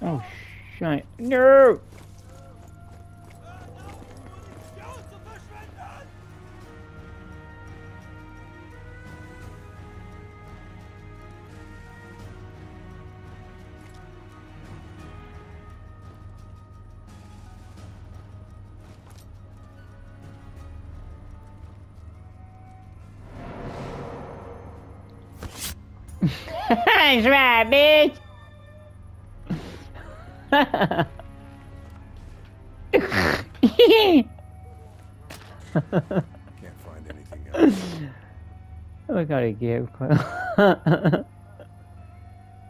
Oh, shit. No! That's right, bitch! Can't find anything else. We gotta give.